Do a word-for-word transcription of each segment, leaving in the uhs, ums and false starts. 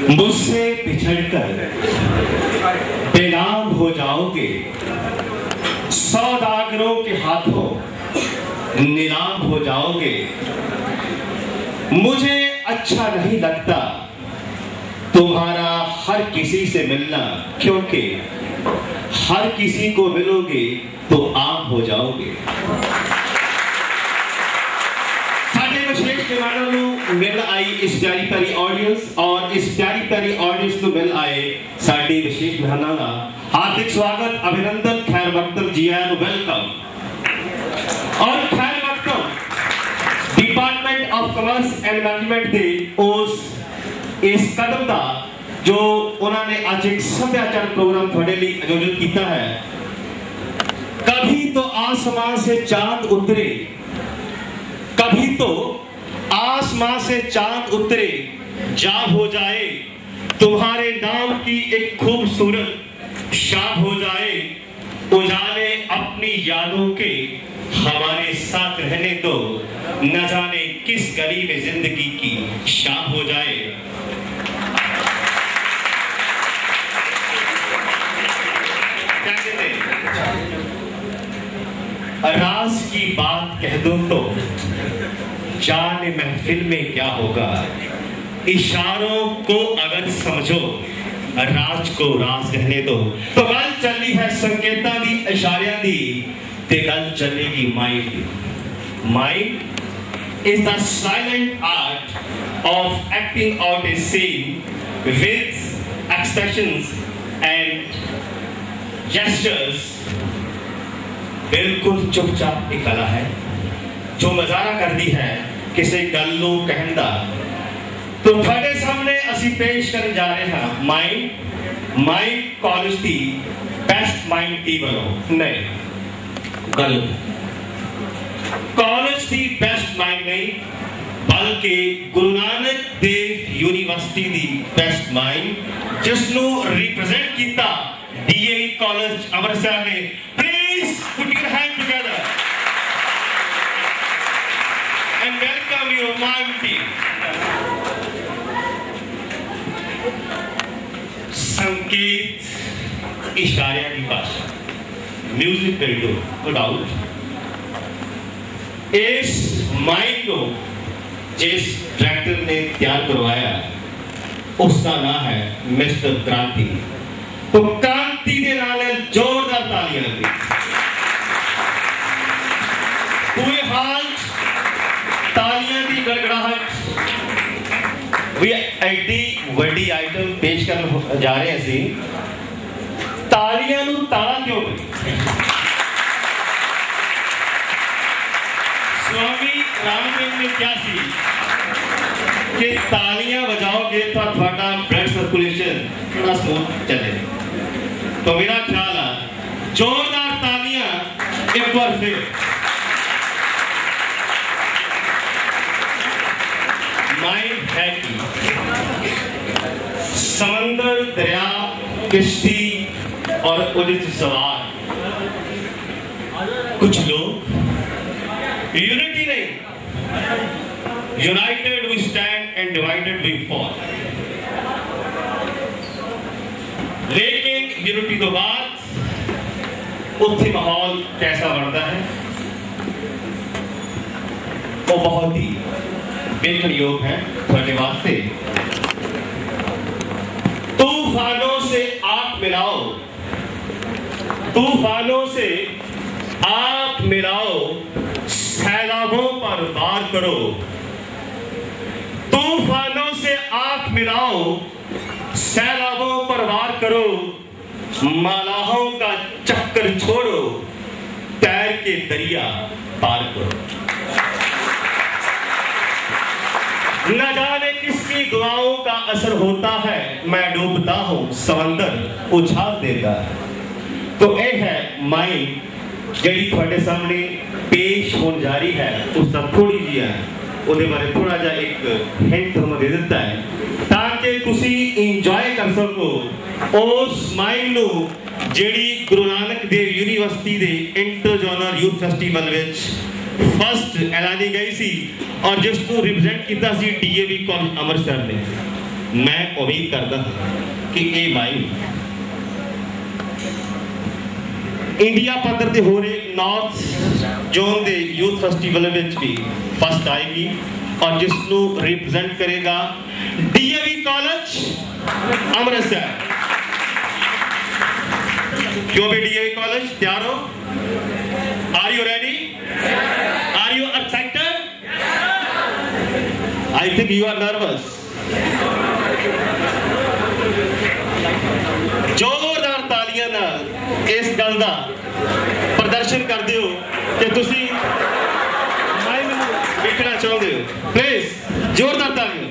मुझसे बिछड़कर बेनाम हो जाओगे, सौदागरों के हाथों नीलाम हो जाओगे। मुझे अच्छा नहीं लगता तुम्हारा हर किसी से मिलना, क्योंकि हर किसी को मिलोगे तो आम हो जाओगे। साढ़े विशेष मेहमानों ਨੂੰ मिल आई इस प्यारी प्यारी ऑडियंस और इस प्यारी प्यारी ऑडियंस को मिल आए साढ़े विशेष मेहमानों का हार्दिक स्वागत, अभिनंदन, खैर मकदम जी आए, वेलकम। और खैर मकदम department of commerce and management के उस इस कदम का जो उन्होंने आज एक सभ्याचार प्रोग्राम थोड़े लिए आयोजित किया है। कभी तो आसमान से चांद उतरे, कभी तो आसमान से चांद उतरे, जाग हो जाए तुम्हारे नाम की एक खूबसूरत शाम हो जाए। उजाले अपनी यादों के हमारे साथ रहने दो, न जाने किस गली में जिंदगी की शाम हो जाए। क्या कहते हैं? राज की बात कह दो तो जाने महफिल में क्या होगा। इशारों को अगर समझो, राज को राज कहने दो। तो गल चली है संकेतां दी, इशारियां दी, ते गल चलेगी माइंड दी। Mind is the silent art of acting out a scene with expressions and gestures। बिल्कुल चुपचाप एक कला है जो मजारा कर दी है किसी गल नूं कहण दा। तो थोड़े सामने असी पेश करने जा रहे हैं माइंड माइंड कॉलेज की बेस्ट माइंड की बनो नहीं गलत, कॉलेज की बेस्ट माइंड नहीं बल्कि गुरु नानक देव यूनिवर्सिटी की बेस्ट माइंड जिसनों रिप्रेजेंट किया डीएवी कॉलेज अमृतसर ने। Please put your hand together and welcome your mime team। संकेत इशारे की भाषा, म्यूजिक कर दो विदाउट। इस माइक को जिस डायरेक्टर ने तैयार करवाया उसका नाम है मिस्टर क्रांति। तो क्रांति के नाल जोरदार तालियां दी। पूरे हाल तालियां दी गड़गड़ाहट। वी एडी वड्डी आइटम पेश करने जा रहे हैं सी। तालियां नूं ताला क्यों स्वामी रामदेव ने क्या सी कि तालियां बजाओगे तो थोड़ा ब्लड सर्कुलेशन थोड़ा स्मूथ चले। तो मेरा ख्याल है जोरदार तालियां एक बार फिर। माइंड है कि समंदर, दरिया, किश्ती और उदित सवार। कुछ लोग यूनिटी नहीं, united we stand and divided we fall. लेकिन यूनिटी के बाद उत्थे माहौल कैसा बनता है वो बहुत ही बेहतर योग है थोड़े वास्ते। तूफानों से आंख मिलाओ, तूफानों से आंख मिलाओ, सैलाबों पर वार करो। तूफानों से आंख मिलाओ, सैलाबों पर वार करो। मलाहों का चक्कर छोड़ो, तैर के दरिया पार करो। न जाने किसकी दुआओं का असर होता है, मैं डूबता हूं समंदर उछाल देता है। तो यह है माइंड जी थोड़े सामने पेश होने जा रही है। उसका थोड़ी जी है ਉਹਦੇ ਬਾਰੇ थोड़ा जा एक हिंट ਤੁਹਾਨੂੰ दे देता है ताकि ਤੁਸੀਂ इंजॉय कर सको उस माइंड ਨੂੰ ਜਿਹੜੀ ਗੁਰੂ ਨਾਨਕ ਦੇਵ यूनिवर्सिटी ਦੇ इंटर जोनल यूथ फेस्टिवल ਵਿੱਚ फर्स्ट ऐलानी गई सी और जिसको रिप्रेजेंट किया सी डीएवी कॉलेज अमृतसर ने। मैं उम्मीद करता हूं कि ये माई इंडिया पद्धर ते हो रहे नॉर्थ जोन के यूथ फेस्टिवल में भी फर्स्ट आएगी और जिसनों रिप्रेजेंट करेगा डीएवी कॉलेज अमृतसर। क्यों भी डीएवी कॉलेज तैयार हो? Are you ready? Are you excited? I think you are nervous. जोरदार तालियां नाल इस गल का प्रदर्शन कर दियो कि तुसी माई नूं देखना चाहते हो। प्लीज जोरदार तालियां।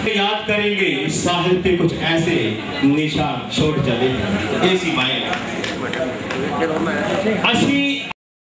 याद करेंगे साहिल पे कुछ ऐसे निशान छोड़ चले ऐसी माए असी